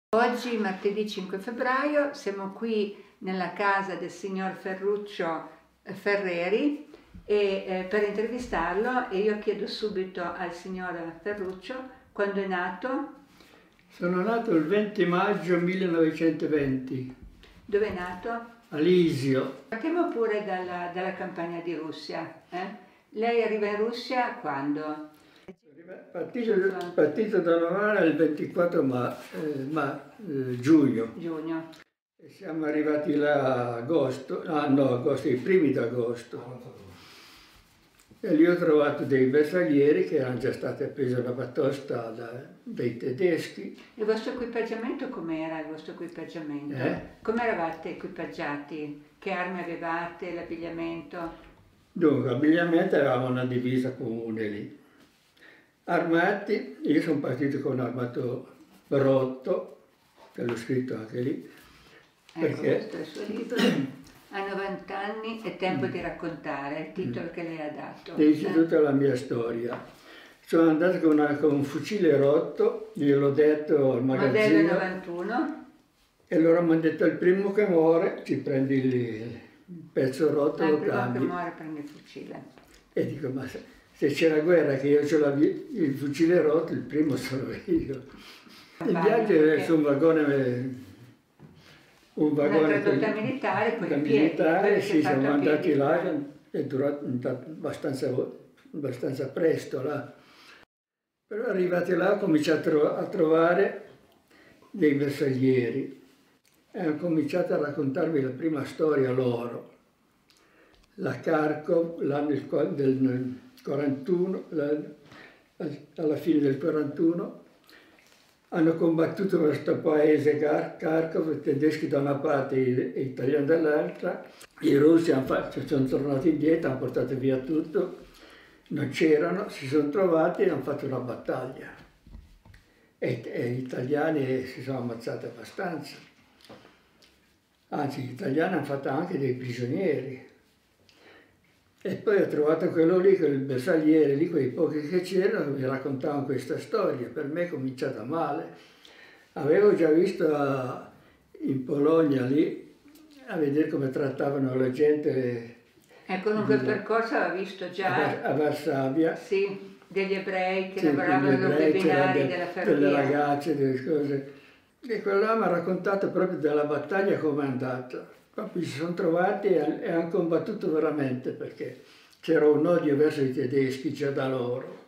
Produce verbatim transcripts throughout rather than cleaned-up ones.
Oggi, martedì cinque febbraio, siamo qui nella casa del signor Ferruccio Ferreri e, eh, per intervistarlo, e io chiedo subito al signor Ferruccio quando è nato. Sono nato il venti maggio millenovecentoventi. Dove è nato? A Lisio. Partiamo pure dalla, dalla campagna di Russia. Eh? Lei arriva in Russia quando? Partito, partito da Novara il ventiquattro ma, eh, ma, eh, giugno. Giugno. E siamo arrivati là a agosto, ah, no, agosto, i primi d'agosto. E lì ho trovato dei bersaglieri che erano già stati appesi alla batosta da, dai tedeschi. Il vostro equipaggiamento com'era? Il vostro equipaggiamento? Eh? Come eravate equipaggiati? Che armi avevate? L'abbigliamento? Dunque, abbigliamento avevamo una divisa comune lì. Armati, io sono partito con un armato rotto, che l'ho scritto anche lì. Ecco, perché... questo è il suo libro. A novanta anni è tempo mm. di raccontare, il titolo mm. che lei ha dato. Dice tutta la mia storia. Sono andato con, una, con un fucile rotto, gliel'ho detto al magazzino. Modello novantuno. E loro mi hanno detto: il primo che muore ci prendi il, il pezzo rotto e lo cambi. Il primo che muore prende il fucile. E dico: ma se, se c'è la guerra che io ho il fucile rotto, il primo sono io. Il viaggio è su un vagone... Un vagone una tradotta militare, poi da piedi, militare, sì, siamo andati piedi, là, è durato abbastanza, abbastanza presto là. Però arrivati là ho cominciato a trovare dei bersaglieri e hanno cominciato a raccontarmi la prima storia loro. La Kharkov, l'anno del quarantuno, alla fine del quarantuno, hanno combattuto questo paese, Kharkov, i tedeschi da una parte e gli italiani dall'altra. I russi hanno fatto, sono tornati indietro, hanno portato via tutto, non c'erano, si sono trovati e hanno fatto una battaglia. E, e gli italiani si sono ammazzati abbastanza. Anzi, gli italiani hanno fatto anche dei prigionieri. E poi ho trovato quello lì, quel bersagliere lì, quei pochi che c'erano, mi raccontavano questa storia. Per me è cominciata male. Avevo già visto a, in Polonia lì, a vedere come trattavano la gente. Ecco, in quel percorso aveva visto già... A, a Varsavia. Sì, degli ebrei che sì, lavoravano nei binari de, della ferrovia. Delle ragazze, delle cose. E quello là mi ha raccontato proprio della battaglia come è andata. Proprio si sono trovati e hanno combattuto veramente, perché c'era un odio verso i tedeschi già da loro.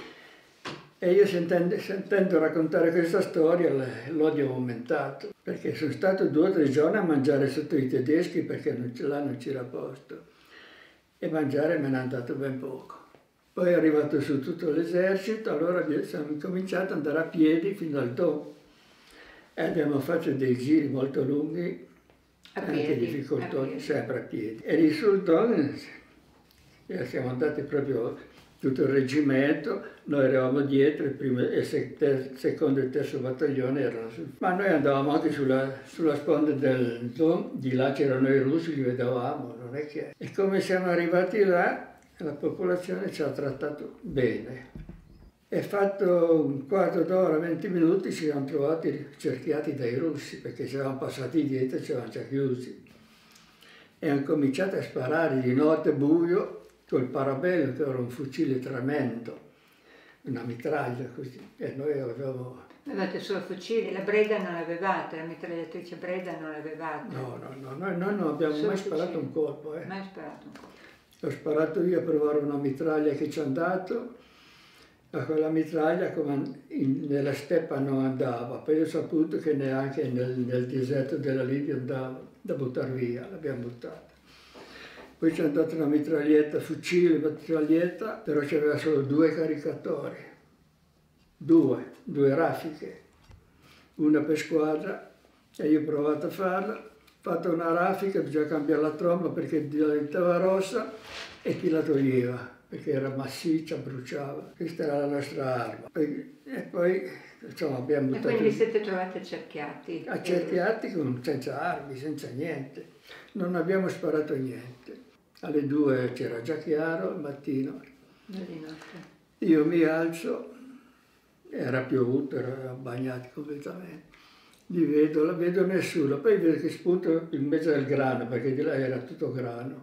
E io sentendo, sentendo raccontare questa storia l'odio è aumentato, perché sono stato due o tre giorni a mangiare sotto i tedeschi perché non, là non c'era posto. E mangiare me ne hanno dato ben poco. Poi è arrivato su tutto l'esercito, allora siamo cominciati ad andare a piedi fino al Don. E abbiamo fatto dei giri molto lunghi. A anche piedi, difficoltà, a piedi. sempre a piedi. E lì sul Don siamo andati proprio tutto il reggimento, noi eravamo dietro, il primo, il secondo e il terzo battaglione erano su. Ma noi andavamo anche sulla, sulla sponda del Don, di là c'erano i russi, li vedevamo, non è che... E come siamo arrivati là, la popolazione ci ha trattato bene. E fatto un quarto d'ora, venti minuti, ci siamo trovati cerchiati dai russi, perché ci avevano passati dietro e ci avevano già chiusi. E hanno cominciato a sparare di notte buio col parabello, che era un fucile tremendo, una mitraglia così. E noi avevamo... Avevate solo fucili, la Breda non l'avevate, la mitragliatrice Breda non l'avevate? No, no, no, noi, noi non abbiamo solo mai fucili. Sparato un colpo. Eh. Mai sparato un colpo. Ho sparato io a provare una mitraglia che ci hanno dato. A quella mitraglia come in, nella steppa non andava, poi ho saputo che neanche nel, nel deserto della Libia andava da buttare via, l'abbiamo buttata. Poi c'è andata una mitraglietta, fucile, mitraglietta, però c'aveva solo due caricatori, due, due raffiche, una per squadra, e io ho provato a farla, ho fatto una raffica, bisogna cambiare la tromba perché diventava rossa e chi la toglieva, perché era massiccia, bruciava. Questa era la nostra arma. E, e poi, insomma, abbiamo buttato... E quindi vi siete trovati accerchiati? Accerchiati con, senza armi, senza niente. Non abbiamo sparato niente. Alle due c'era già chiaro, al mattino. Di notte. Io mi alzo, era piovuto, eravamo bagnati completamente. li vedo, la vedo nessuno, poi vedo che spunto in mezzo al grano, perché di là era tutto grano.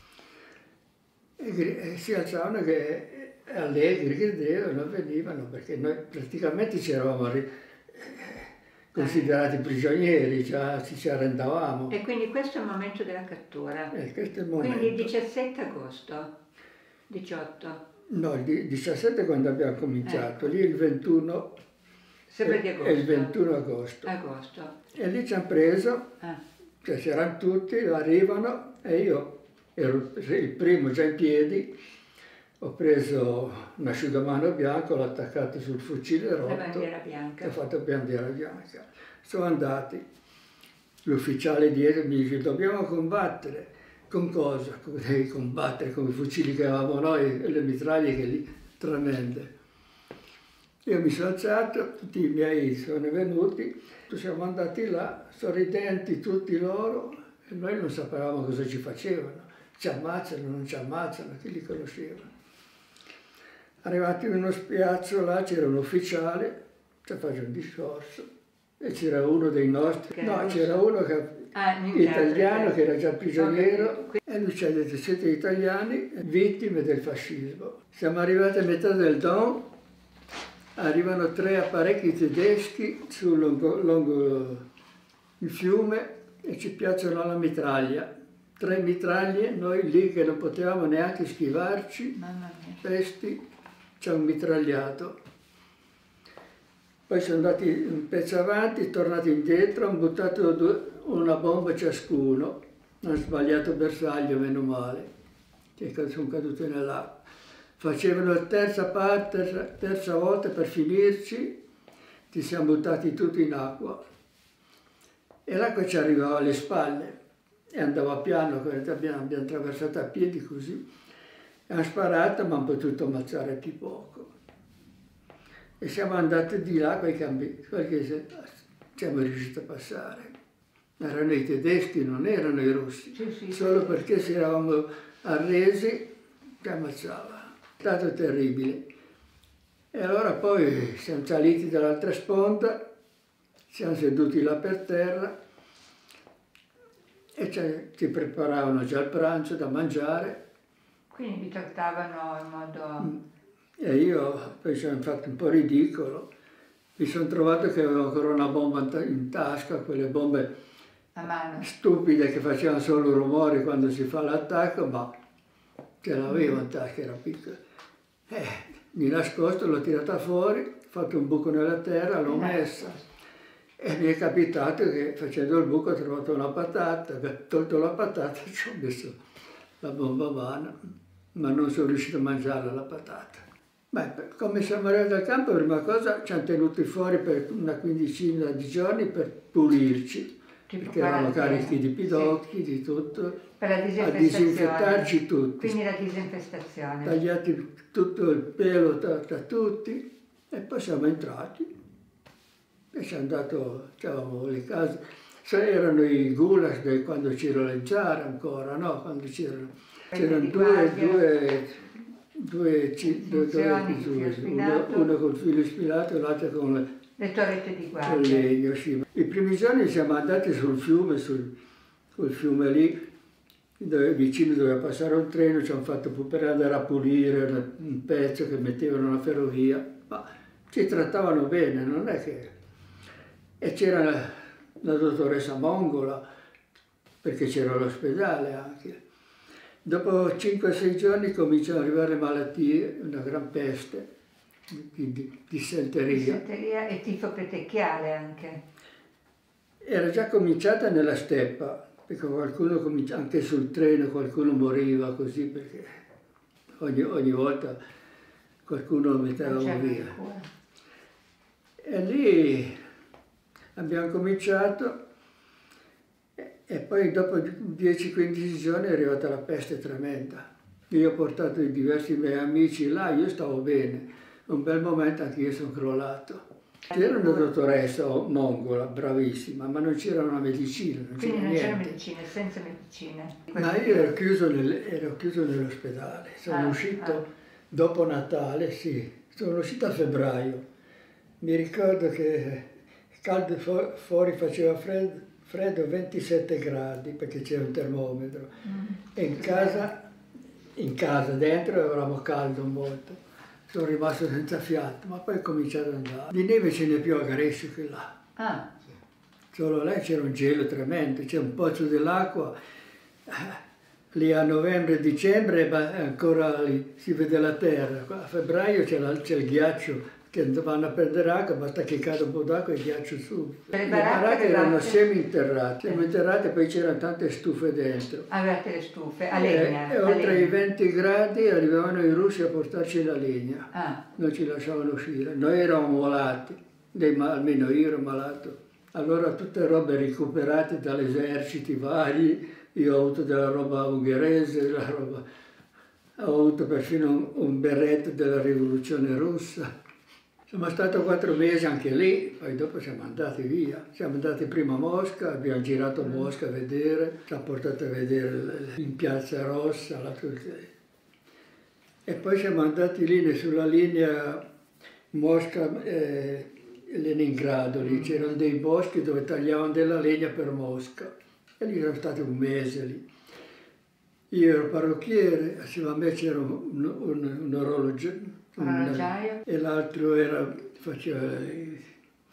E, e si alzavano che allegri, gridevano, venivano, perché noi praticamente ci eravamo ri, considerati prigionieri, già ci arrendavamo. E quindi questo è il momento della cattura? Eh, questo è il momento. Quindi il diciassette agosto, diciotto? No, il diciassette quando abbiamo cominciato, ecco. Lì il ventuno, sempre di agosto. È il ventuno agosto. Agosto. E lì ci hanno preso, ah. Cioè c'erano tutti, arrivano e io ero il primo già in piedi, ho preso un asciugamano bianco, l'ho attaccato sul fucile rotto. La bandiera bianca. Ho fatto bandiera bianca. Sono andati, l'ufficiale dietro mi dice dobbiamo combattere. Con cosa? Devi combattere con i fucili che avevamo noi e le mitraglie che lì, tremende. Io mi sono alzato, tutti i miei sono venuti, siamo andati là, sorridenti tutti loro, e noi non sapevamo cosa ci facevano. Ci ammazzano, non ci ammazzano, chi li conosceva. Arrivati in uno spiazzo là c'era un ufficiale, ci faccio un discorso, e c'era uno dei nostri, che no, c'era uno che, ah, italiano che... che era già prigioniero, okay. E lui ci ha detto siete italiani, vittime del fascismo. Siamo arrivati a metà del Don, arrivano tre apparecchi tedeschi su lungo, lungo il fiume e ci piacciono la mitraglia. Tre mitraglie, noi lì che non potevamo neanche schivarci, pesti, ci hanno mitragliato. Poi sono andati un pezzo avanti, tornati indietro, hanno buttato due, una bomba ciascuno, hanno sbagliato bersaglio, meno male, che sono caduti nell'acqua. Facevano la terza parte, terza, terza volta per finirci, ci siamo buttati tutti in acqua. E l'acqua ci arrivava alle spalle e andava piano, abbiamo, abbiamo attraversato a piedi così. Hanno sparato, ma hanno potuto ammazzare più poco. E siamo andati di là con i cambi, perché siamo riusciti a passare. Erano i tedeschi, non erano i russi, sì, sì, solo sì. Perché si eravamo arresi, ci ammazzavano. È stato terribile. E allora poi siamo saliti dall'altra sponda, siamo seduti là per terra e ci preparavano già il pranzo da mangiare. Quindi vi trattavano in modo... E io poi sono fatto un po' ridicolo, mi sono trovato che avevo ancora una bomba in tasca, quelle bombe a mano stupide che facevano solo rumore quando si fa l'attacco, ma ce l'avevo in tasca, era piccola. Eh, di nascosto l'ho tirata fuori, ho fatto un buco nella terra, l'ho messa e mi è capitato che facendo il buco ho trovato una patata, ho tolto la patata e ci ho messo la bomba a mano, ma non sono riuscito a mangiarla la patata. Beh, come siamo arrivati al campo, prima cosa ci hanno tenuti fuori per una quindicina di giorni per pulirci, tipo perché eravamo carichi di pidocchi, sì. Di tutto, per la a disinfettarci tutti. Quindi la disinfestazione. Tagliati tutto il pelo da, da tutti e poi siamo entrati e ci hanno dato, avevamo le case, se erano i gulag quando c'era l'Enzara ancora, no? Quando c'erano, c'erano due, due, due, due, due uno, uno con il filo spilato e l'altro con le, le torrette di guardia. Con legno, sì. I primi giorni siamo andati sul fiume, sul, sul fiume lì, dove, vicino dove passare un treno, ci hanno fatto per andare a pulire un pezzo che mettevano alla ferrovia, ma ci trattavano bene, non è che... E c'era la, la dottoressa Mongola, perché c'era l'ospedale anche. Dopo cinque sei giorni cominciano ad arrivare le malattie, una gran peste, di, di, dissenteria. Dissenteria e tifo petechiale anche. Era già cominciata nella steppa, perché qualcuno comincia, anche sul treno qualcuno moriva così, perché ogni, ogni volta qualcuno lo metteva via. E lì abbiamo cominciato e, e poi dopo dieci quindici giorni è arrivata la peste tremenda. Io ho portato diversi miei amici là, io stavo bene. Un bel momento anche io sono crollato. C'era una dottoressa mongola, bravissima, ma non c'era una medicina, non Quindi c'era non niente. c'era medicina, senza medicina. Ma io ero chiuso, nel, ero chiuso nell'ospedale, sono ah, uscito ah. dopo Natale, sì, sono uscito a febbraio. Mi ricordo che caldo fu- fuori faceva freddo, freddo ventisette gradi perché c'era un termometro. Mm. E in casa, in casa dentro eravamo caldo molto. Sono rimasto senza fiato, ma poi ho cominciato ad andare. Di neve ce n'è più a Garesio che là. Ah. Solo là c'era un gelo tremendo, c'è un pozzo dell'acqua. Lì a novembre e dicembre ancora lì si vede la terra. A febbraio c'è, la, c'è il ghiaccio che vanno a prendere acqua, basta che cada un po' d'acqua e il ghiaccio subito. Le, le baracche erano semi-interrate, semi-interrate, poi c'erano tante stufe dentro. Avevate le stufe, a legna? E, e oltre ai venti gradi arrivavano i russi a portarci la legna, ah. non ci lasciavano uscire. Noi eravamo malati, dei, almeno io ero malato. Allora tutte robe recuperate dagli eserciti vari, io ho avuto della roba ungherese, della roba... ho avuto perfino un, un berretto della rivoluzione russa. Sono stato quattro mesi anche lì, poi dopo siamo andati via. Siamo andati prima a Mosca, abbiamo girato Mosca a vedere, ci ha portato a vedere in Piazza Rossa. La... E poi siamo andati lì sulla linea Mosca-Leningrado, lì c'erano dei boschi dove tagliavano della legna per Mosca. E lì sono stato un mese lì. Io ero parrucchiere, assieme a me c'era un, un, un orologiaio. Un, e l'altro era, faceva i,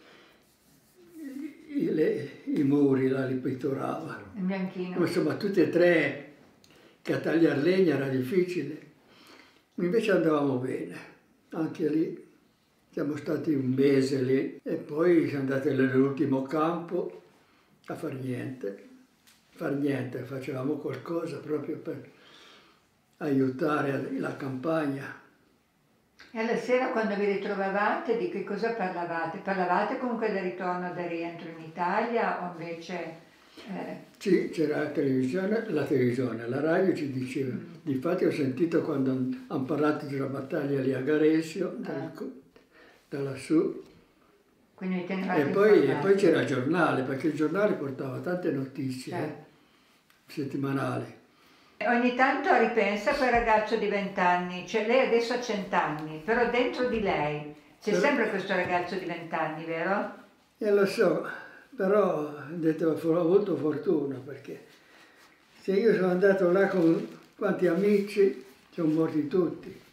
i, le, i muri, là, li pitturava. Il bianchino. Insomma, tutti e tre, che a tagliare legna era difficile. Invece andavamo bene, anche lì. Siamo stati un mese lì e poi siamo andati nell'ultimo campo a far niente. Far niente, facevamo qualcosa proprio per aiutare la campagna. E alla sera quando vi ritrovavate di che cosa parlavate? Parlavate comunque del ritorno, del rientro in Italia o invece... Eh... Sì, c'era la televisione, la televisione, la radio ci diceva. Mm. Difatti ho sentito quando hanno parlato della battaglia lì a Garesio, ah. da lassù. Quindi e poi, e poi c'era il giornale, perché il giornale portava tante notizie, certo. eh, settimanali. Ogni tanto ripensa a quel ragazzo di vent'anni, cioè lei adesso ha cent'anni, però dentro di lei c'è però, sempre questo ragazzo di vent'anni, vero? E lo so, però ho detto, ho avuto fortuna, perché se io sono andato là con quanti amici, sono morti tutti.